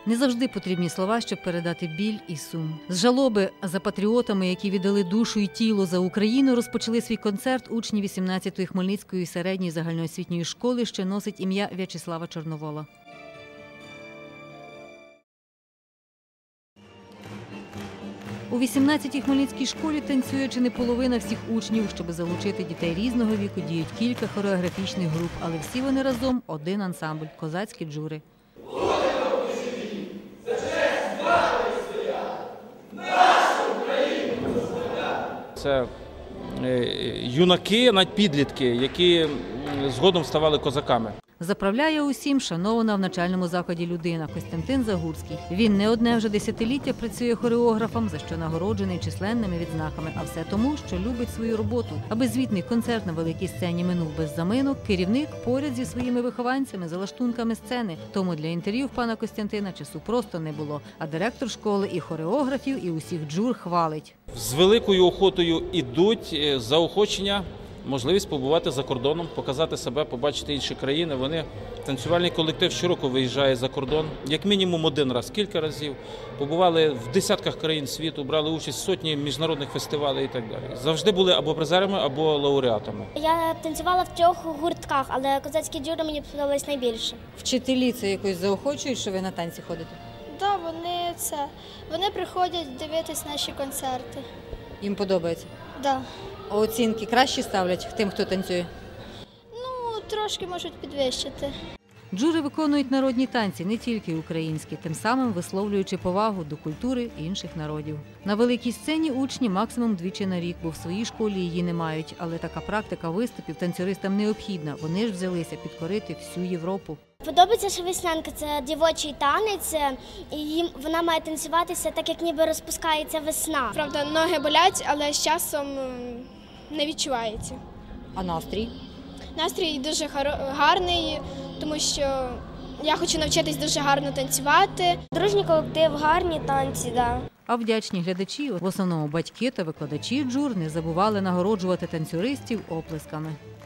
Не завжди потрібні слова, щоб передати біль і сум. З жалоби за патріотами, які віддали душу і тіло за Україну, розпочали свій концерт учні 18-ї Хмельницької середньої загальноосвітньої школи, що носить ім'я В'ячеслава Чорновола. У 18-й Хмельницькій школі танцює чи не половина всіх учнів. Щоб залучити дітей різного віку, діють кілька хореографічних груп, але всі вони разом – один ансамбль – козацькі джури. Це юнаки, навіть підлітки, які згодом ставали козаками. Заправляє усім шанована в навчальному закладі людина Костянтин Загурський. Він не одне вже десятиліття працює хореографом, за що нагороджений численними відзнаками. А все тому, що любить свою роботу. Аби звітний концерт на великій сцені минув без заминок, керівник поряд зі своїми вихованцями за лаштунками сцени. Тому для інтерв'ю в пана Костянтина часу просто не було. А директор школи і хореографів, і усіх джур хвалить. З великою охотою ідуть заохочення, можливість побувати за кордоном, показати себе, побачити інші країни. Танцювальний колектив щороку виїжджає за кордон, як мінімум один раз, кілька разів. Побували в десятках країн світу, брали участь в сотні міжнародних фестивалів і так далі. Завжди були або призерами, або лауреатами. Я танцювала в 3 гуртках, але козацькі джури мені подобались найбільше. Вчителі це якось заохочують, що ви на танці ходите? Так, вони приходять дивитись наші концерти. Їм подобається? Так. А оцінки кращі ставлять тим, хто танцює? Ну, трошки можуть підвищити. Джури виконують народні танці, не тільки українські, тим самим висловлюючи повагу до культури інших народів. На великій сцені учні максимум двічі на рік, бо в своїй школі її не мають. Але така практика виступів танцюристам необхідна. Вони ж взялися підкорити всю Європу. Подобається, що веснянка – це дівочий танець, і вона має танцюватися так, як ніби розпускається весна. Правда, ноги болять, але з часом не відчувається. А настрій? Настрій дуже гарний, тому що я хочу навчитись дуже гарно танцювати. Дружній колектив, гарні танці, так. А вдячні глядачі, в основному батьки та викладачі джур, не забували нагороджувати танцюристів оплесками.